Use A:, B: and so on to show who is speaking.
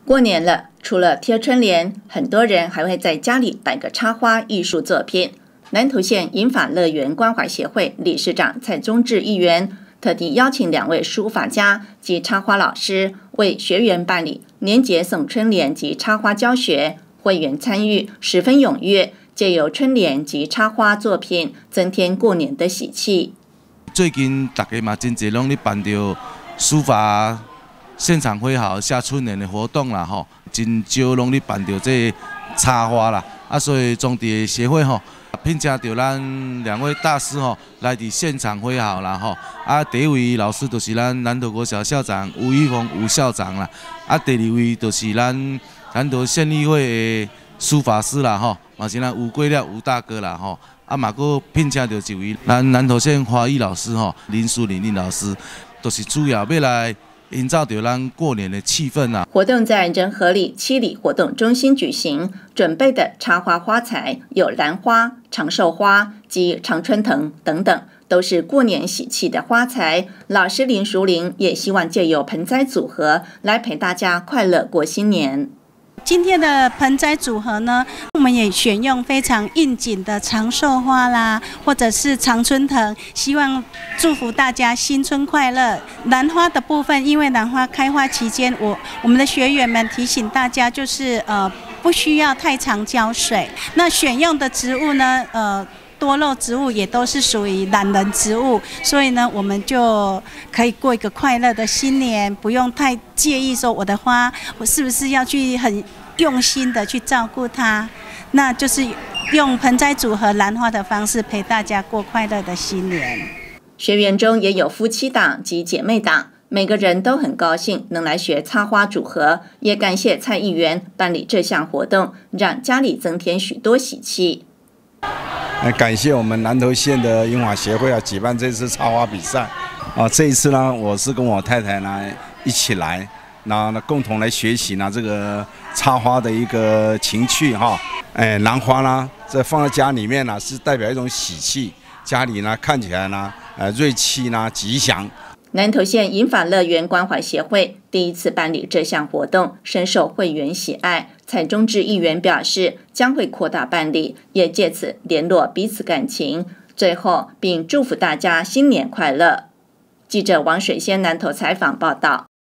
A: 过年了，除了贴春联，很多人还会在家里摆个插花艺术作品。南投县银发乐园关怀协会理事长蔡宗志议员特地邀请2位书法家及插花老师为学员办理年节送春联及插花教学，会员参与十分踊跃，借由春联及插花作品增添过年的喜气。
B: 最近大家嘛真侪拢咧办着书法现场挥毫下春联的活动啦吼，真少拢咧办着这插花啦，所以中地协会吼聘请到咱2位大师吼来伫现场挥毫啦吼，第一位老师就是咱南投国小校长吴玉峰吴校长啦，第2位就是咱南投县议会的书法师啦吼，嘛是咱吴贵了吴大哥啦吼，嘛佫聘请到一位咱南投县花艺老师吼林淑玲林老师，都是主要要来营造着咱过年的气氛啊！
A: 活动在仁和里7里活动中心举行，准备的插花花材有兰花、长寿花及常春藤等等，都是过年喜气的花材。老师林淑玲也希望借由盆栽组合来陪大家快乐过新年。
C: 今天的盆栽组合呢，我们也选用非常应景的长寿花啦，或者是常春藤，希望祝福大家新春快乐。兰花的部分，因为兰花开花期间，我们的学员们提醒大家，就是不需要太常浇水。那选用的植物呢，多肉植物也都是属于懒人植物，所以呢，我们就可以过一个快乐的新年，不用太介意说我的花，我是不是要去很用心的去照顾它，那就是用盆栽组合兰花的方式陪大家过快乐的新年。
A: 学员中也有夫妻档及姐妹档，每个人都很高兴能来学插花组合，也感谢蔡议员办理这项活动，让家里增添许多喜气。
D: 感谢我们南投县的银发协会举办这次插花比赛这一次呢，我是跟我太太呢一起来，然后呢共同来学习呢这个插花的一个情趣兰花呢，这放在家里面呢是代表一种喜气，家里呢看起来呢瑞气呢吉祥。
A: 南投县银发乐园关怀协会第一次办理这项活动，深受会员喜爱。蔡宗志议员表示，将会扩大办理，也借此联络彼此感情。最后，并祝福大家新年快乐。记者王水仙南投采访报道。